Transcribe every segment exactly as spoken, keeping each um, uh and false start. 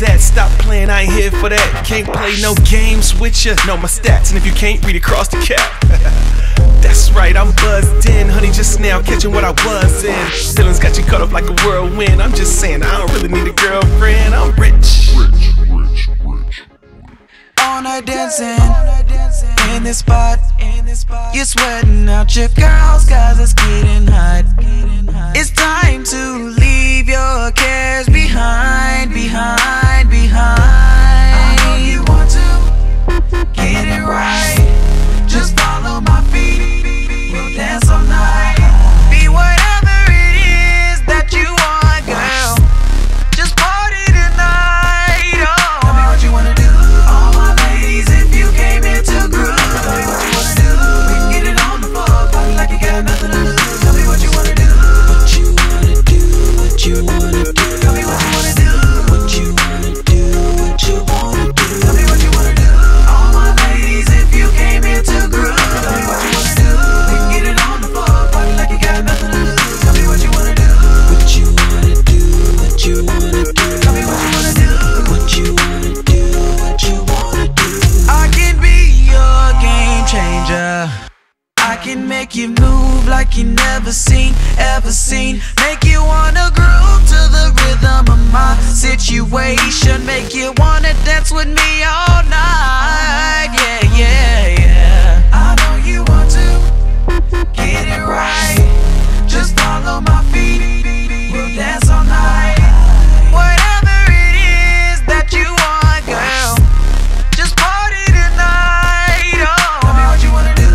games at? Stop playing, I ain't here for that. Can't play no games with ya. Know my stats, and if you can't read across the cap. That's right, I'm buzzed in. Honey, just now catching what I was in. Feelings got you caught up like a whirlwind. I'm just saying, I don't really need a girlfriend. I'm rich. Rich, rich, rich. On a dancing in this spot. You're sweating out your curls cause it's getting hot. It's time to leave your cares behind, behind, behind. I know you want to get it right. Just follow my feet, we'll dance all night. Be whatever it is that you want, girl. Just party tonight, oh. Tell me what you wanna do. All my ladies, if you came here to groove. Tell me what you wanna do. We can get it on the floor, party like you got nothing to lose. Tell me what you wanna do. What you wanna do, what you wanna do. Tell me what you wanna do. What you wanna do, what you wanna do. Tell me what you wanna do. All my ladies, if you came here to groove. Tell me what you wanna do. We can get it on the floor, party like you got nothing to lose. Tell me what you wanna do. What you wanna do, what you wanna do. Tell me what you wanna do. What you wanna do, what you wanna do. I can be your game changer. I can make you move like you never seen, ever seen. Make you wanna groove to the rhythm of my situation. Make you wanna dance with me all night. Yeah, yeah, yeah. I know you want to get it right. Just follow my feet, we'll dance all night. Whatever it is that you want, girl. Just party tonight, oh. Tell me what you wanna do.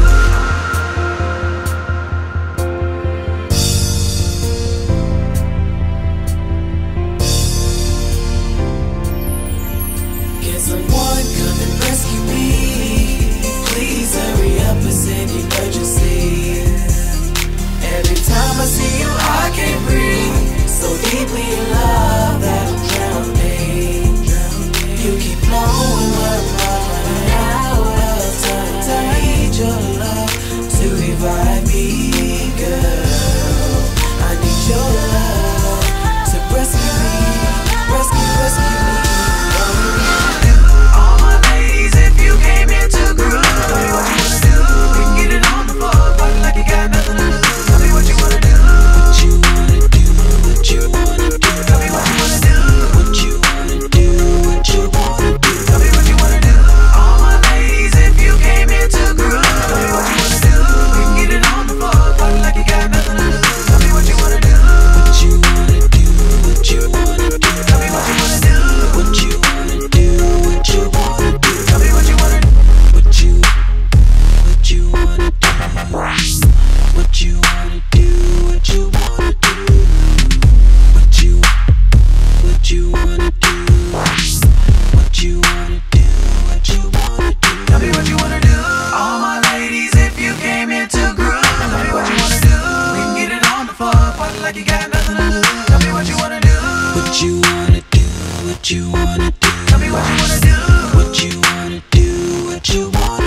Can someone come and rescue me? Please hurry up and send emergency. Every time I see you, I can't breathe. So deeply in love that I'm drowning. You keep blowing my mind out of time. I need your love to revive me, girl. I need your love to rescue me, rescue, rescue me. All my ladies, if you came here to groove. Tell me what you wanna do. We can get it on the floor, party like you got nothing to lose. Tell me what you wanna do. What you wanna do, what you wanna do. Tell me what you wanna do. What you wanna do, what you wanna do. Tell me what you wanna do. All my ladies, if you came here to groove. Tell me what you wanna do. We can get it on the floor, party like you got nothing to lose. Tell me what you wanna do. What you wanna do, what you wanna do. Tell me what you wanna do. What you wanna do, what you wanna do. Tell me what you wanna do. What you, what you wanna do. What you wanna do, what you wanna do. What you, what you wanna do. What you wanna do, what you wanna do. Tell me what you wanna do. All my ladies, if you came here to groove. Tell me what you wanna do. We can get it on the floor, party like you got nothing to lose. Tell me what you wanna do. What you wanna do, what you wanna do. Tell me what you wanna do. What you wanna do, what you wanna do.